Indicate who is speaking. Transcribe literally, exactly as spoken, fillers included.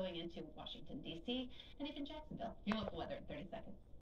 Speaker 1: going into Washington, D C, and even Jacksonville. Your local weather in thirty seconds.